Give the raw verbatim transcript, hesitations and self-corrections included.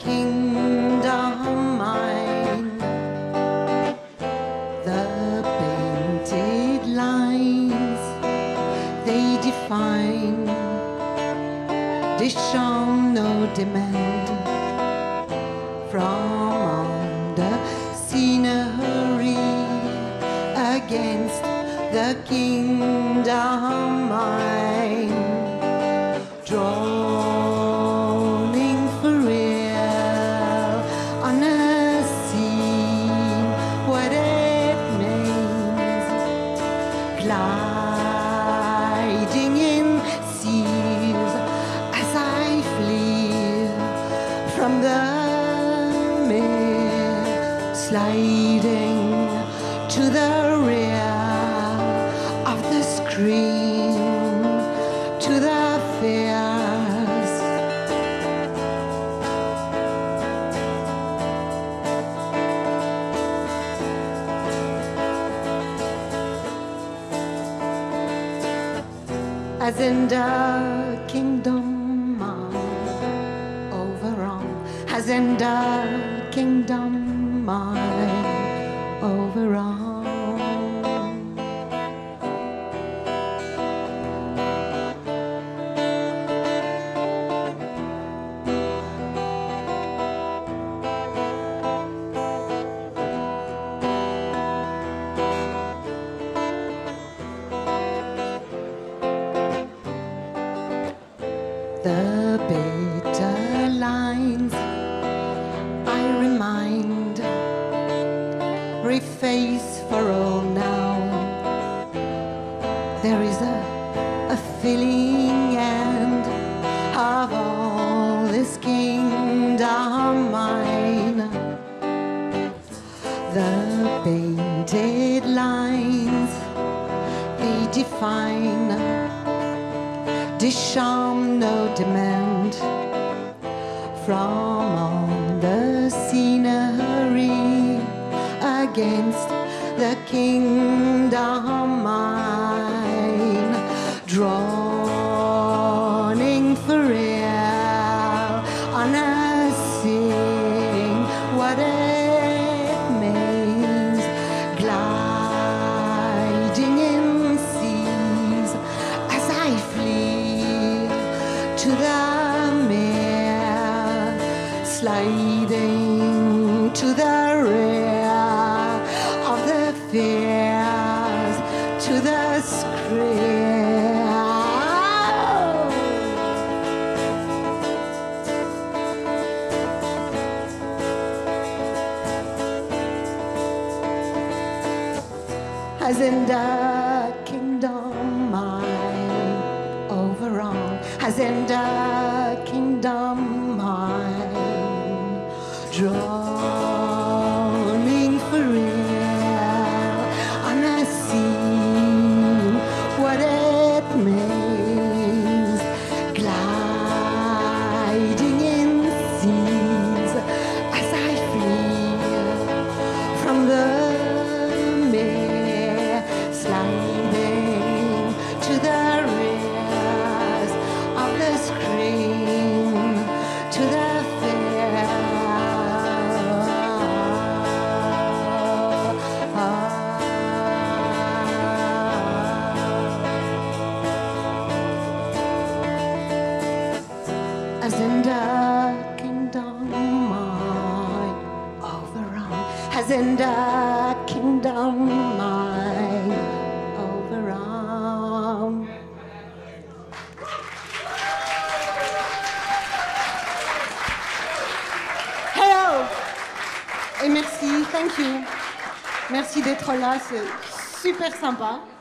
kingdom mine. The painted lines, they define, they show no demand from the scenery against the kingdom mine. Droning for real on a scene, what it means, gliding in seas as I flee from the mirror, sliding to the rear of the screen, to the fears. As in the kingdom mine, overall, as in the kingdom mine, overall. The bitter lines I remind, reface for all now. There is a, a feeling and of all this kingdom mine. The painted lines, they define, they show no demand from all the scenery against the kingdom mine. Droning for real on a scene, what it means, gliding in seas as I flee to the mirror, sliding to the rear of the fears, to the screen. As in the kingdom mine, overall, as in the kingdom mine, droning for real on a scene, what it means, gliding in seas as I flee from the mirror, sliding to the rears of the screen, to the fair. As in the kingdom mine, overall, as in the kingdom mine, overall. Hello! Et merci, thank you. Merci d'être là, c'est super sympa.